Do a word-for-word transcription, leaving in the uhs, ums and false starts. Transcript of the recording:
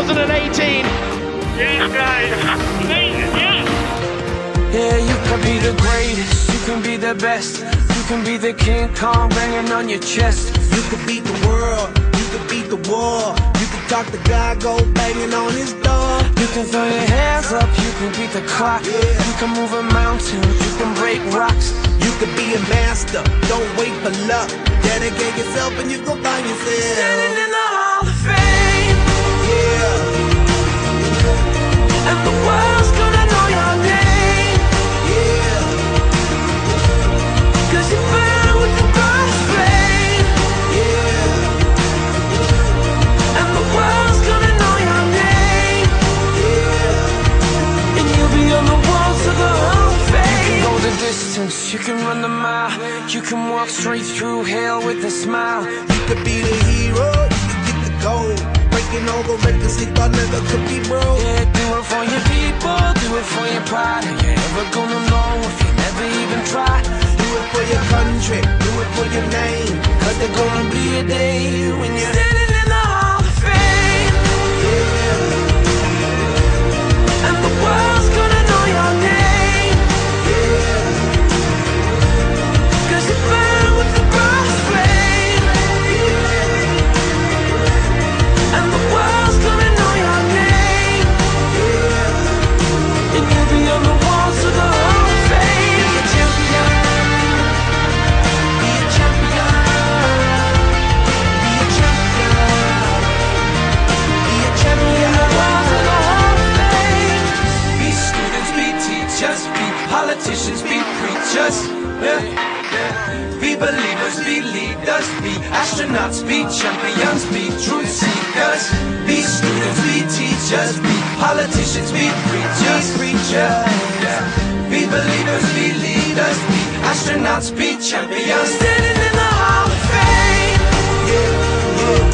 thousand eighteen. Yeah, guys. Amazing, yeah. Yeah, you can be the greatest, you can be the best, you can be the King Kong banging on your chest. You can beat the world, you can beat the war. You can talk to God, go banging on his door. You can throw your hands up, you can beat the clock. Yeah. You can move a mountain, you can break rocks. You can be a master, don't wait for luck. Dedicate yourself and you go find yourself Standing in the Hall of Fame. Yeah, And the world's gonna know your name. yeah, Cause you burn with the brightest flame. yeah, And the world's gonna know your name. yeah. And you'll be on the walls of the Hall of Fame. You can go the distance, you can run the mile. You can walk straight through hell with a smile. You could be the hero, you could get the gold. Breaking all the records they thought never could be broke. Yeah, do it for your people, do it for your pride. Are you ever gonna know if you never even try? Do it for your country, do it for your name. Cause there's gonna be a day when you're standing in the Hall of Fame. Yeah, And the world's gonna know your name. yeah, Cause you burn with the brightest flame. And the world's gonna know your name. And you'll be on the walls of the Hall of Fame. Be a champion. Be a champion. Be a champion. Be a champion. The walls of the Hall of Fame. Be students, be teachers, be politicians, be preachers. Yeah, yeah. Be believers, be leaders, be astronauts, be champions, be truth seekers. Be students, be teachers, be politicians, be preachers, preachers. Yeah. Be believers, be leaders, be astronauts, be champions. Standing in the Hall of Fame. yeah, yeah.